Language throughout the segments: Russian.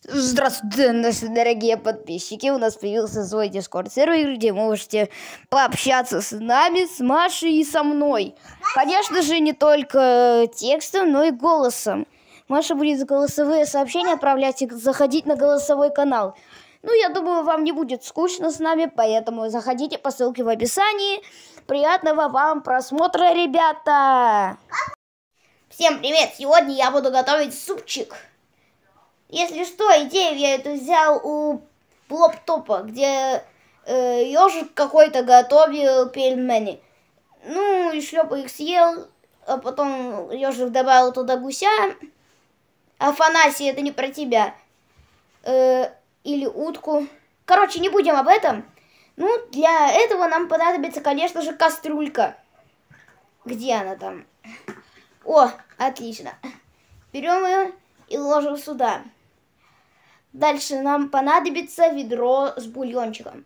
Здравствуйте, наши дорогие подписчики. У нас появился свой дискорд-сервер, где можете пообщаться с нами, с Машей и со мной. Конечно же, не только текстом, но и голосом. Маша будет голосовые сообщения отправлять и заходить на голосовой канал. Ну, я думаю, вам не будет скучно с нами, поэтому заходите по ссылке в описании. Приятного вам просмотра, ребята! Всем привет! Сегодня я буду готовить супчик. Если что, идею я эту взял у Блоптопа, где ежик какой-то готовил пельмени. Ну, и шлепа их съел, а потом ежик добавил туда гуся. Афанасий, это не про тебя. Или утку. Короче, не будем об этом. Ну, для этого нам понадобится, конечно же, кастрюлька. Где она там? О, отлично. Берем ее и ложим сюда. Дальше нам понадобится ведро с бульончиком.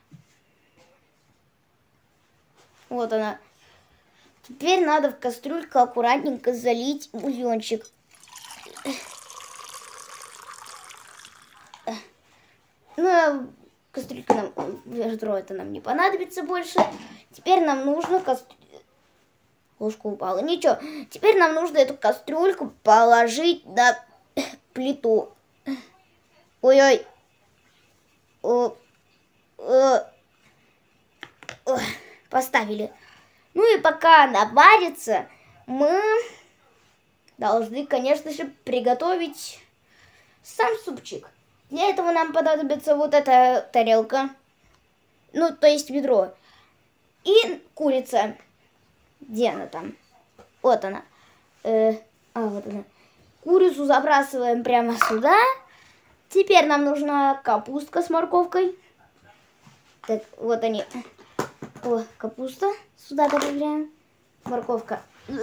Вот она. Теперь надо в кастрюльку аккуратненько залить бульончик. Ну, кастрюлька нам, ведро это нам не понадобится больше. Теперь нам нужно ложка упала. Ничего. Теперь нам нужно эту кастрюльку положить на плиту. Ой-ой. Поставили. Ну и пока она варится, мы должны, конечно же, приготовить сам супчик. Для этого нам понадобится вот эта тарелка. Ну, то есть ведро. И курица. Где она там? Вот она. Вот она. Курицу забрасываем прямо сюда. Теперь нам нужна капустка с морковкой. Так, вот они. О, капуста. Сюда добавляем. Морковка.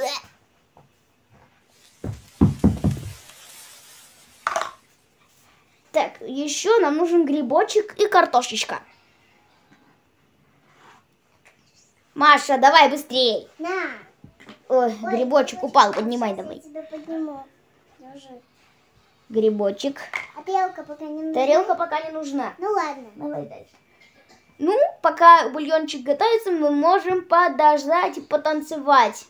Так, еще нам нужен грибочек и картошечка. Маша, давай быстрее. На. Ой, грибочек упал, поднимай давай. Я тебя подниму. Держи. Грибочек. А тарелка пока не нужна? Тарелка пока не нужна. Ну ладно. Давай дальше. Ну, пока бульончик готовится, мы можем подождать и потанцевать.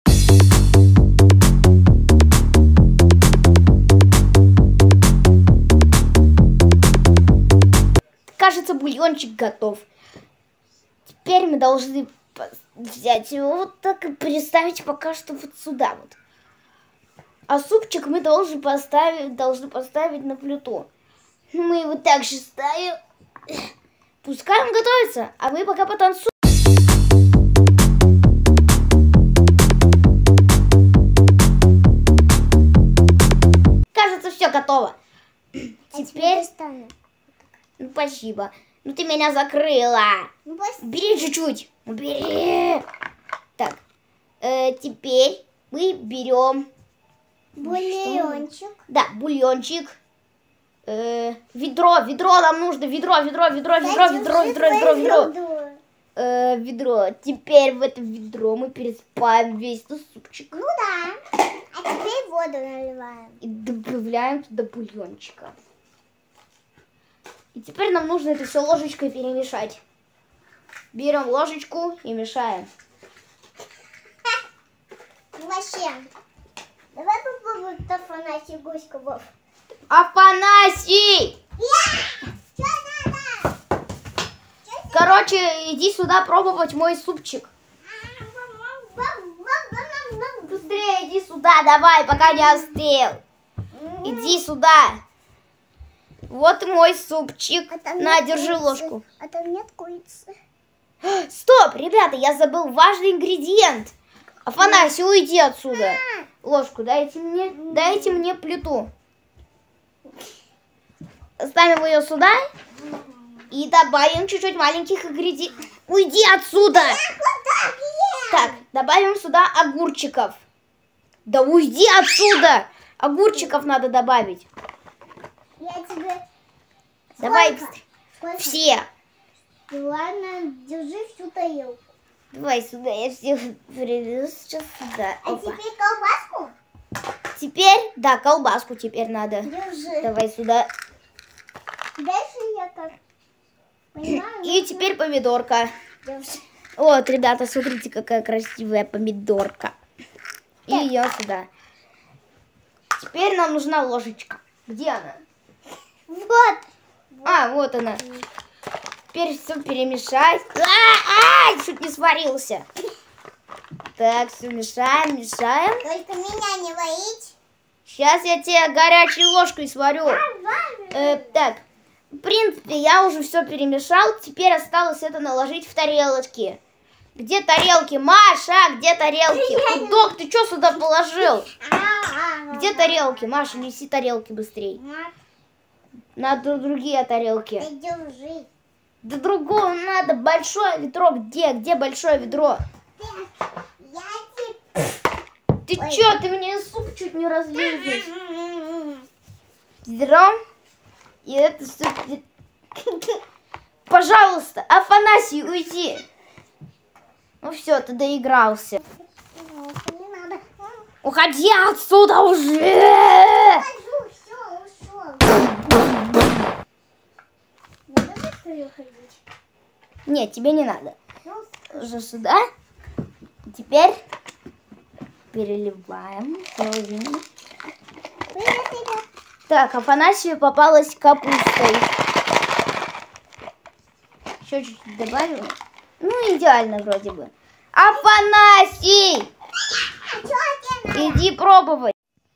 Кажется, бульончик готов. Теперь мы должны взять его вот так и переставить пока что вот сюда вот. А супчик мы должны поставить на плиту. Мы его также ставим. Пускай он готовится, а мы пока потанцуем. Кажется, все готово. Теперь... Ну, спасибо. Ну, ты меня закрыла. Ну, бери чуть-чуть. Бери. Так, теперь мы берем... Бульончик. Да, бульончик. Ведро нам нужно. Ведро. Теперь в это ведро мы пересыпаем весь этот супчик. Ну да. А теперь воду наливаем. И добавляем туда бульончика. И теперь нам нужно это все ложечкой перемешать. Берем ложечку и мешаем. Ну вообще, давай попробуем Афанасий Гуська, Вов. Афанасий! Что надо? Короче, иди сюда пробовать мой супчик. Быстрее иди сюда, давай, пока не остыл. Иди сюда. Вот мой супчик. На, держи ложку. А там нет курицы. Стоп, ребята, я забыл важный ингредиент. Афанасий, уйди отсюда. Ложку дайте мне плиту. Ставим ее сюда и добавим чуть-чуть маленьких ингредиентов. Уйди отсюда. Так, добавим сюда огурчиков. Да уйди отсюда. Огурчиков надо добавить. Я тебе... Давай Сколько? все. Ладно, держи всю тарелку. Давай сюда, я всех привезу сейчас сюда. А Опа. теперь колбаску? Теперь, да, колбаску теперь надо. Держи. Давай сюда. Дальше я как понимаю. И теперь помидорка. Вот, ребята, смотрите, какая красивая помидорка. И ее сюда. Теперь нам нужна ложечка. Где она? Вот. А, вот она. Теперь все перемешать. Чуть не сварился. Так, все мешаем, мешаем. Только меня не варить. Сейчас я тебе горячей ложкой сварю. Так, в принципе, я уже все перемешал. Теперь осталось это наложить в тарелочки. Где тарелки? Маша, где тарелки? Худок, ты что сюда положил? Где тарелки? Маша, неси тарелки быстрей. Надо другие тарелки. Держи. Да другого надо. Большое ведро где? Где большое ведро? Я тебе... Ты чё? Ты мне суп чуть не разлил здесь. Ведро. И это все... Пожалуйста, Афанасий, уйди. Ну все, ты доигрался. Не надо. Уходи отсюда уже! Ухожу, все, ушел. Надо быстрее уходить. Нет, тебе не надо. Ну, Уже сюда. Теперь переливаем. Половину. привет, ребят. Так, Афанасию попалась капустой. Еще чуть-чуть добавим. Ну, идеально вроде бы. Афанасий! Что тебе надо? Иди пробовать.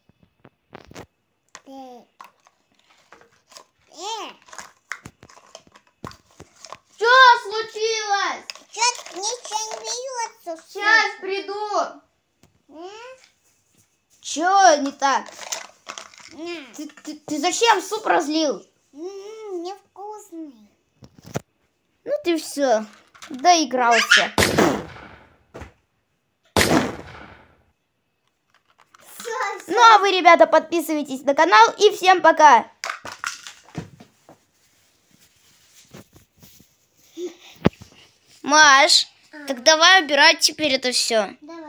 Что случилось? Что-то ничего не бьется. Сейчас приду. Че не так? Ты зачем суп разлил? Невкусный. Ну ты все, доигрался. Ну а вы, ребята, подписывайтесь на канал и всем пока. Маш, так давай убирать теперь это все. Давай.